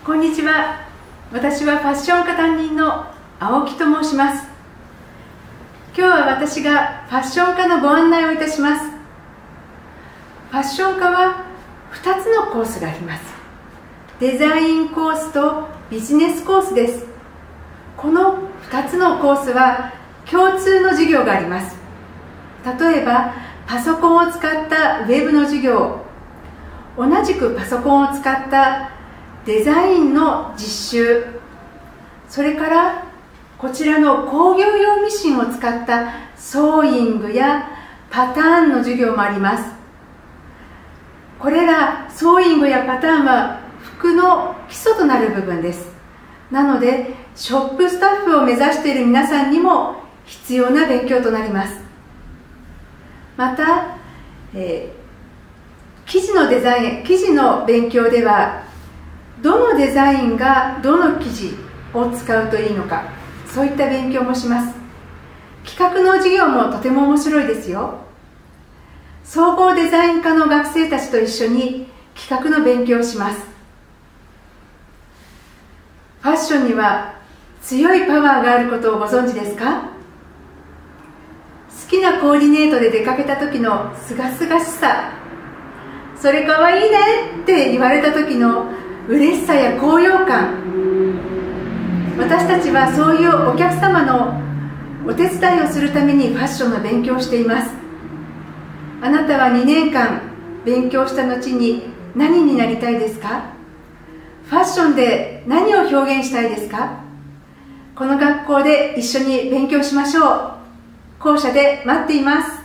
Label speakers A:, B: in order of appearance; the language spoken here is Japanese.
A: こんにちは。私はファッション科担任の青木と申します。今日は私がファッション科のご案内をいたします。ファッション科は2つのコースがあります。デザインコースとビジネスコースです。この2つのコースは共通の授業があります。例えばパソコンを使ったウェブの授業、同じくパソコンを使ったデザインの実習、それからこちらの工業用ミシンを使ったソーイングやパターンの授業もあります。これらソーイングやパターンは服の基礎となる部分です。なのでショップスタッフを目指している皆さんにも必要な勉強となります。また、生地のデザイン、生地の勉強ではどのデザインがどの生地を使うといいのか、そういった勉強もします。企画の授業もとても面白いですよ。総合デザイン科の学生たちと一緒に企画の勉強をします。ファッションには強いパワーがあることをご存知ですか？好きなコーディネートで出かけた時のすがすがしさ、それかわいいねって言われた時の嬉しさや高揚感、私たちはそういうお客様のお手伝いをするためにファッションの勉強をしています。あなたは2年間勉強した後に何になりたいですか？ファッションで何を表現したいですか？この学校で一緒に勉強しましょう。校舎で待っています。